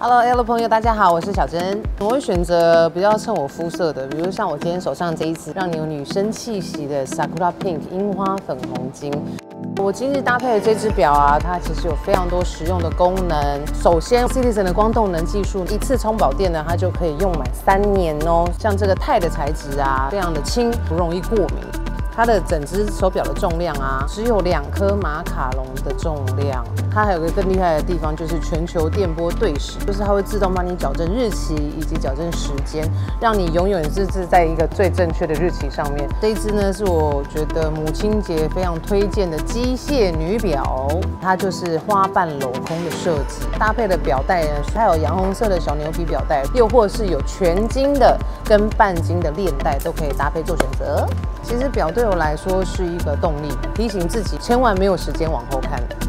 Hello 朋友，大家好，我是小珍。我会选择比较衬我肤色的，比如像我今天手上这一支，让你有女生气息的 Sakura Pink 樱花粉红金。我今日搭配的这只表啊，它其实有非常多实用的功能。首先 ，Citizen 的光动能技术，一次充饱电呢，它就可以用满3年哦。像这个钛的材质啊，非常的轻，不容易过敏。 它的整只手表的重量啊，只有2颗马卡龙的重量。它还有个更厉害的地方，就是全球电波对时，就是它会自动帮你矫正日期以及矫正时间，让你永远是在一个最正确的日期上面。这一只呢，是我觉得母亲节非常推荐的机械女表，它就是花瓣镂空的设计，搭配的表带呢，它有洋红色的小牛皮表带，又或是有全金的跟半金的链带，都可以搭配做选择。其实表对我来说是一个动力，提醒自己千万没有时间往后看。